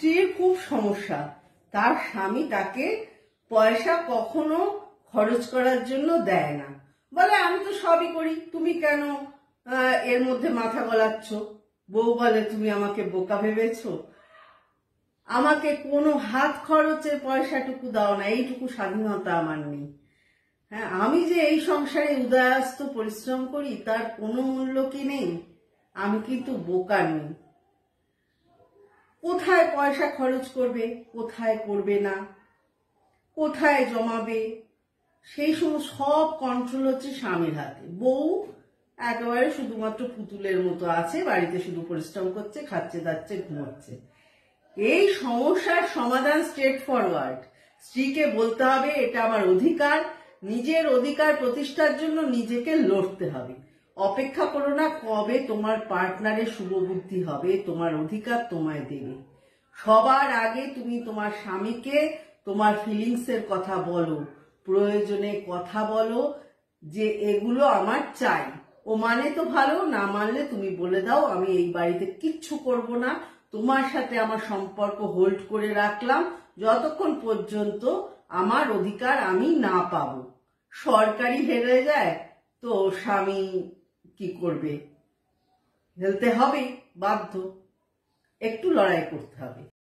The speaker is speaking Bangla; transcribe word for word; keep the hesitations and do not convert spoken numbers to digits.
স্ত্রীর খুব সমস্যা, তার স্বামী তাকে পয়সা কখনো খরচ করার জন্য দেয় না, বলে আমি তো সবই করি, তুমি কেন এর মধ্যে মাথা গলাচ্ছ। বউ বলে তুমি আমাকে বোকা ভেবেছো, আমাকে কোনো হাত খরচের পয়সাটুকু দাও না, এইটুকু স্বাধীনতা আমার নেই। হ্যাঁ, আমি যে এই সংসারে উদয়াস্ত পরিশ্রম করি তার কোনো মূল্য কি নেই? আমি কিন্তু বোকা নই। কোথায় পয়সা খরচ করবে, কোথায় করবে না, কোথায় জমাবে, সেই সমস্ত সব কন্ট্রোল হচ্ছে স্বামীর হাতে। বউ একেবারে শুধুমাত্র পুতুলের মতো আছে, বাড়িতে শুধু পরিশ্রম করছে, খাচ্ছে দাচ্ছে, ঘুমোচ্ছে। এই সমস্যার সমাধান স্ট্রেট ফরওয়ার্ড। স্ত্রীকে বলতে হবে এটা আমার অধিকার, নিজের অধিকার প্রতিষ্ঠার জন্য নিজেকে লড়তে হবে। অপেক্ষা করো না কবে তোমার পার্টনারের শুভবুদ্ধি হবে, তোমার অধিকার তোমায় দেবে। সবার আগে তুমি তোমার স্বামীকে তোমার ফিলিংস এর কথা বলো, প্রয়োজনে কথা বলো যে এগুলো আমার চাই। ও মানে তো ভালো, না মানলে তুমি বলে দাও আমি এই বাড়িতে কিচ্ছু করব না, তোমার সাথে আমার সম্পর্ক হোল্ড করে রাখলাম যতক্ষণ পর্যন্ত আমার অধিকার আমি না পাবো। সরকারি হেরে যায় তো স্বামী কি করবে? হেলতে হবে, বাধ্য, একটু লড়াই করতে হবে।